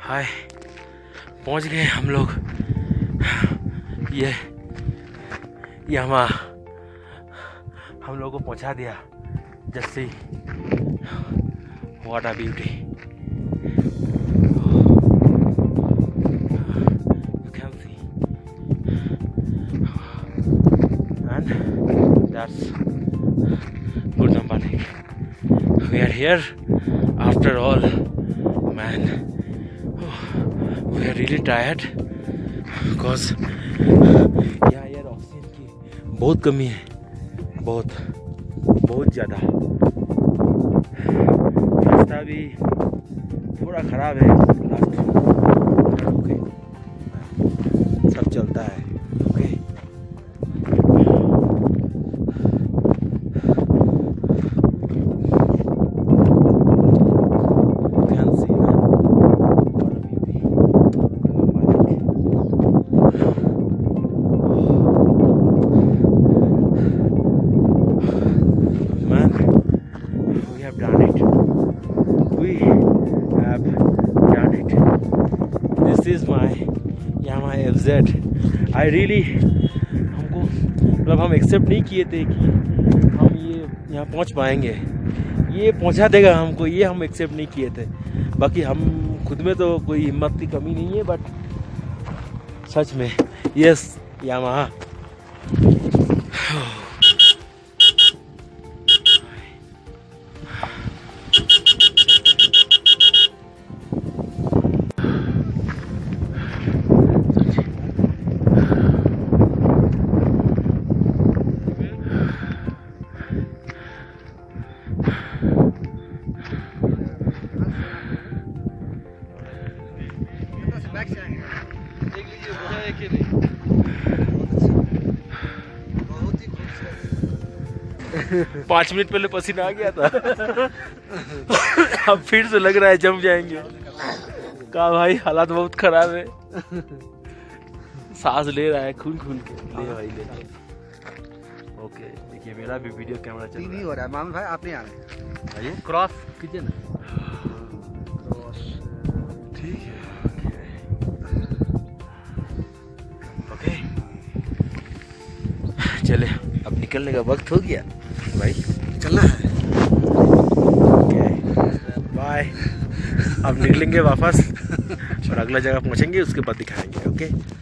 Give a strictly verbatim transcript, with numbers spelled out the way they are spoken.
हाय, पहुंच गए हम लोग। ये यामा हम लोग को पहुंचा दिया Jassi. What a beauty. You can see and that's Gurdamba Lake. We are here after all, man. We are really tired because यहाँ यार ऑक्सीजन की बहुत कमी है, बहुत बहुत ज़्यादा। रास्ता भी थोड़ा ख़राब है, लास्ट ओके सब चलता है okay. This is my Yamaha F Z. I really हमको मतलब हम एक्सेप्ट नहीं किए थे कि हम ये यहाँ पहुँच पाएंगे, ये पहुँचा देगा हमको, ये हम एक्सेप्ट नहीं किए थे। बाकी हम खुद में तो कोई हिम्मत की कमी नहीं है, बट सच में यस यामाहा। पाँच मिनट पहले पसीना आ गया था। अब फिर से लग रहा है जम जाएंगे। कहा भाई हालात बहुत खराब है, सांस ले रहा है खून खून के। ले भाई ले। ओके देखिए मेरा भी वीडियो कैमरा चल रहा है। हो रहा है मामू भाई, आप नहीं आ रहे। आइए क्रॉस कीजिए ना। क्रॉस ठीक है ओके चले, अब निकलने का वक्त हो गया भाई, चलना है। Okay bye. अब निकलेंगे वापस और अगला जगह पहुंचेंगे, उसके बाद दिखाएंगे ओके।